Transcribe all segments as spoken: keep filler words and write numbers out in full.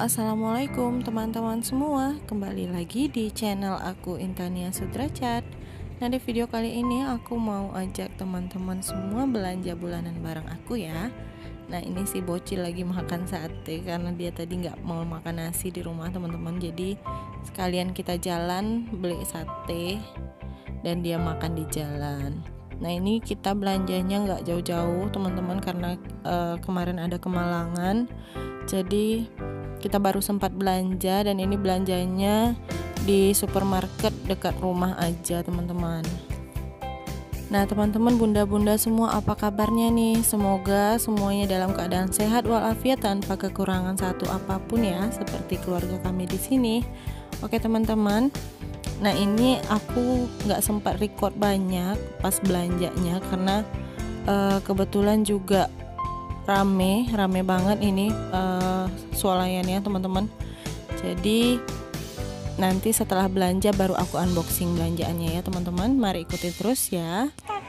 assalamualaikum teman-teman semua. Kembali lagi di channel aku Intania Sudrajat. Nah, di video kali ini aku mau ajak teman-teman semua belanja bulanan bareng aku ya. Nah, ini si bocil lagi makan sate karena dia tadi nggak mau makan nasi di rumah teman-teman. Jadi sekalian kita jalan beli sate dan dia makan di jalan. Nah, ini kita belanjanya nggak jauh-jauh teman-teman karena uh, kemarin ada kemalangan. Jadi kita baru sempat belanja dan ini belanjanya di supermarket dekat rumah aja teman-teman. Nah, teman-teman bunda-bunda semua, apa kabarnya nih? Semoga semuanya dalam keadaan sehat walafiat tanpa kekurangan satu apapun ya, seperti keluarga kami di sini. Oke teman-teman. Nah, ini aku nggak sempat record banyak pas belanjanya karena uh, kebetulan juga rame rame banget ini uh, swalayannya teman-teman. Jadi nanti setelah belanja baru aku unboxing belanjaannya ya teman-teman. Mari ikuti terus ya.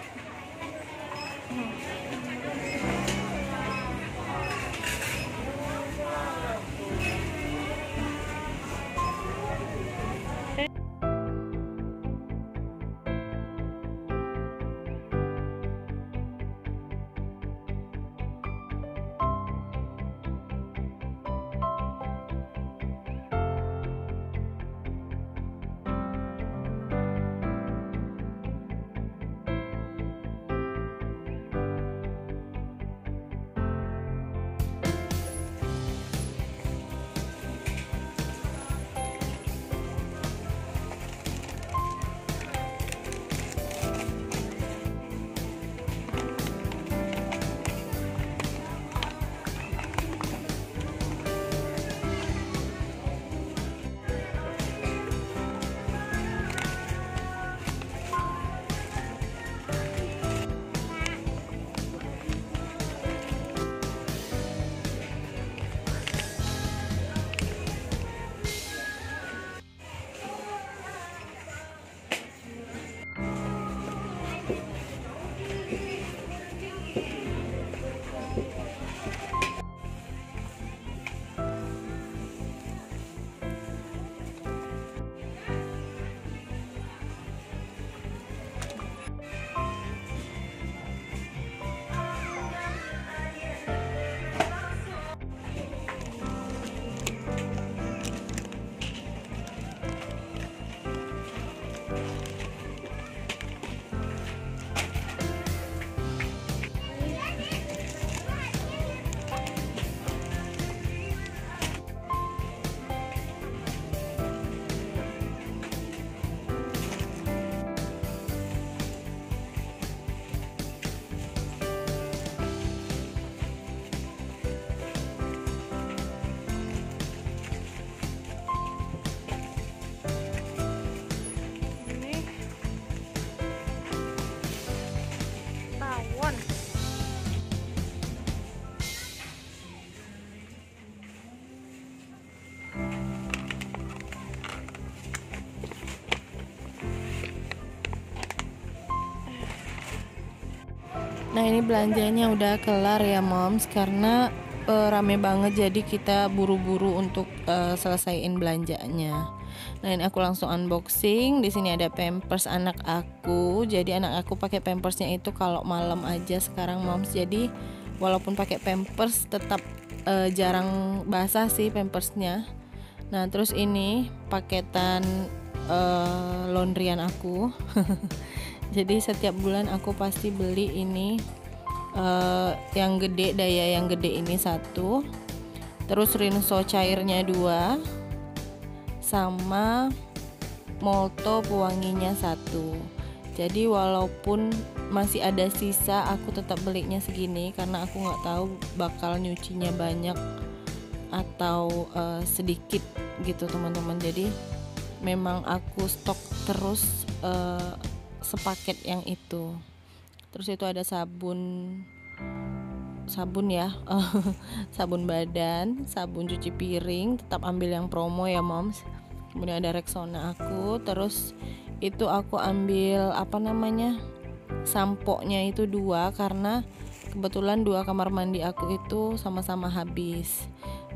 Nah, ini belanjanya udah kelar ya moms karena uh, rame banget, jadi kita buru-buru untuk uh, selesaiin belanjanya. Nah, ini aku langsung unboxing. Di sini ada pampers anak aku. Jadi anak aku pakai pampersnya itu kalau malam aja sekarang moms. Jadi walaupun pakai pampers tetap uh, jarang basah sih pampersnya. Nah, terus ini paketan uh, laundryan aku. Jadi setiap bulan aku pasti beli ini uh, yang gede, daya yang gede ini satu, terus rinso cairnya dua, sama molto pewanginya satu. Jadi walaupun masih ada sisa, aku tetap belinya segini karena aku nggak tahu bakal nyucinya banyak atau uh, sedikit gitu teman-teman. Jadi memang aku stok terus uh, sepaket yang itu. Terus itu ada sabun sabun ya sabun badan, sabun cuci piring, tetap ambil yang promo ya moms. Kemudian ada Rexona aku. Terus itu aku ambil apa namanya sampo-nya itu dua karena kebetulan dua kamar mandi aku itu sama-sama habis.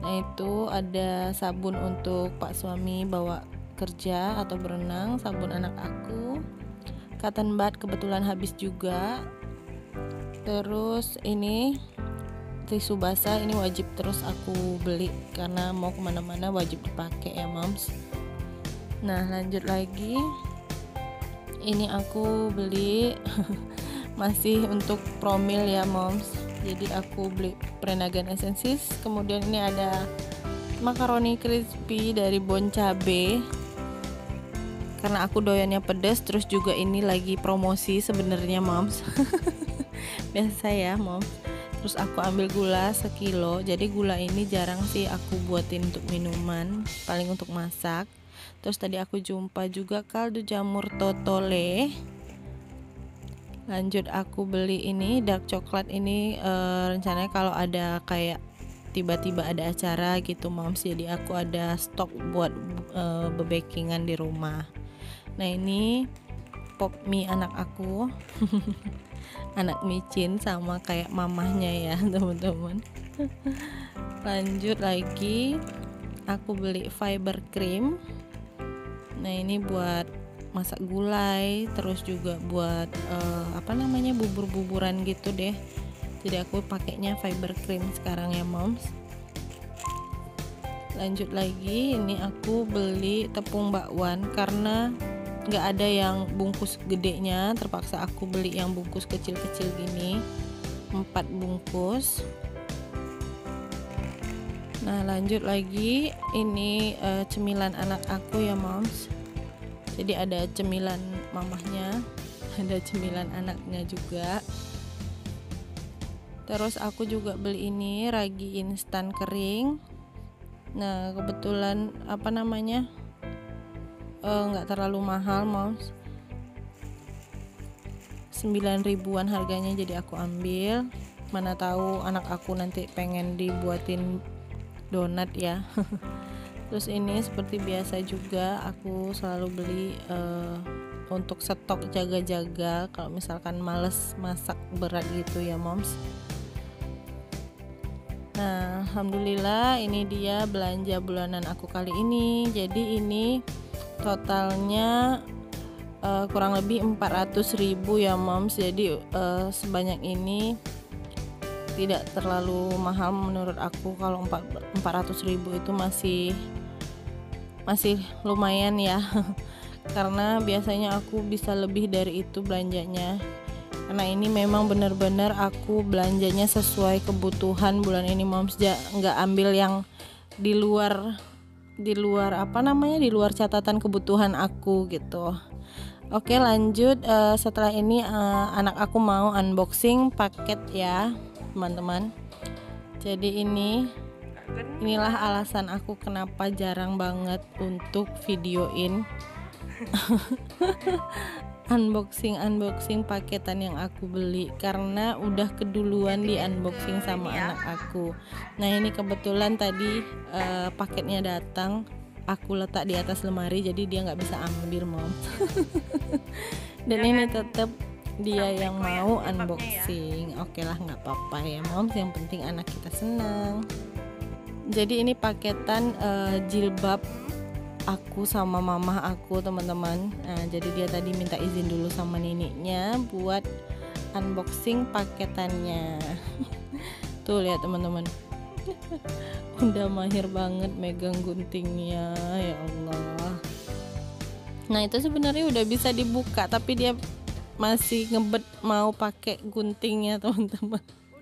Nah itu ada sabun untuk pak suami bawa kerja atau berenang, sabun anak aku, cotton bud kebetulan habis juga. Terus ini tisu basah, ini wajib terus aku beli karena mau kemana-mana wajib dipakai ya moms. Nah lanjut lagi, ini aku beli masih untuk promil ya moms, jadi aku beli Prenagen Essensis. Kemudian ini ada makaroni crispy dari Bon Cabe karena aku doyannya pedas, terus juga ini lagi promosi sebenarnya moms. Biasa ya moms. Terus aku ambil gula sekilo, jadi gula ini jarang sih aku buatin untuk minuman, paling untuk masak. Terus tadi aku jumpa juga kaldu jamur totole. Lanjut aku beli ini dark coklat, ini e, rencananya kalau ada kayak tiba-tiba ada acara gitu moms, jadi aku ada stok buat e, bebakingan di rumah. Nah ini pop mie anak aku. Anak micin sama kayak mamahnya ya teman-teman. Lanjut lagi aku beli fiber cream. Nah ini buat masak gulai, terus juga buat uh, apa namanya bubur-buburan gitu deh. Jadi aku pakainya fiber cream sekarang ya moms. Lanjut lagi, ini aku beli tepung bakwan karena nggak ada yang bungkus gedenya, terpaksa aku beli yang bungkus kecil-kecil gini, empat bungkus. Nah lanjut lagi, ini uh, cemilan anak aku ya moms. Jadi ada cemilan mamahnya, ada cemilan anaknya juga. Terus aku juga beli ini ragi instan kering. Nah kebetulan apa namanya nggak uh, terlalu mahal moms, sembilan ribuan harganya, jadi aku ambil. Mana tahu anak aku nanti pengen dibuatin donat ya. Terus ini seperti biasa juga aku selalu beli uh, untuk stok jaga-jaga kalau misalkan males masak berat gitu ya moms. Nah alhamdulillah ini dia belanja bulanan aku kali ini. Jadi ini totalnya uh, kurang lebih empat ratus ribu ya moms. Jadi uh, sebanyak ini tidak terlalu mahal menurut aku. Kalau empat ratus ribu itu masih masih lumayan ya. Karena biasanya aku bisa lebih dari itu belanjanya. Karena ini memang benar-benar aku belanjanya sesuai kebutuhan bulan ini moms, nggak ambil yang di luar di luar apa namanya di luar catatan kebutuhan aku gitu. Oke lanjut, uh, setelah ini uh, anak aku mau unboxing paket ya teman-teman. Jadi ini inilah alasan aku kenapa jarang banget untuk videoin unboxing unboxing paketan yang aku beli, karena udah keduluan di unboxing sama anak aku. Nah ini kebetulan tadi uh, paketnya datang, aku letak di atas lemari jadi dia nggak bisa ambil mom. Dan ini tetap dia yang mau unboxing. Oke lah nggak apa-apa ya mom, yang penting anak kita senang. Jadi ini paketan uh, jilbab aku sama mamah aku teman-teman. Nah, jadi dia tadi minta izin dulu sama nenek-nya buat unboxing paketannya. Tuh lihat teman-teman. Udah mahir banget megang guntingnya, ya Allah. Nah itu sebenarnya udah bisa dibuka tapi dia masih ngebet mau pakai guntingnya teman-teman.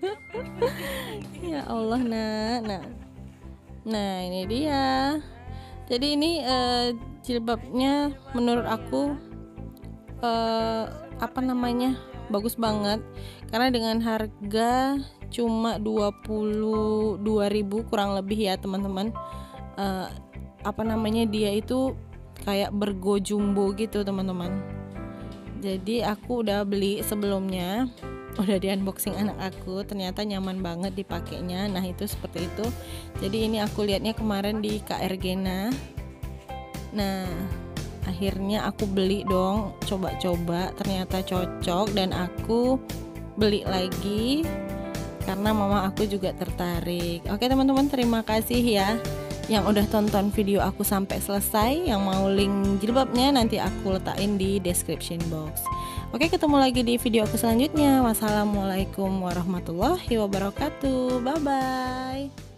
Ya Allah. Nah, nah, nah ini dia. Jadi ini uh, jilbabnya menurut aku uh, apa namanya bagus banget, karena dengan harga cuma dua puluh dua ribu kurang lebih ya teman-teman. Uh, apa namanya dia itu kayak bergo jumbo gitu teman-teman. Jadi aku udah beli sebelumnya, udah di unboxing anak aku, ternyata nyaman banget dipakainya. Nah itu seperti itu. Jadi ini aku lihatnya kemarin di K R Gena. Nah akhirnya aku beli dong, coba-coba ternyata cocok dan aku beli lagi karena mama aku juga tertarik. Oke teman-teman, terima kasih ya yang udah tonton video aku sampai selesai. Yang mau link jilbabnya nanti aku letakin di description box. Oke, ketemu lagi di video aku selanjutnya. Wassalamualaikum warahmatullahi wabarakatuh. Bye bye.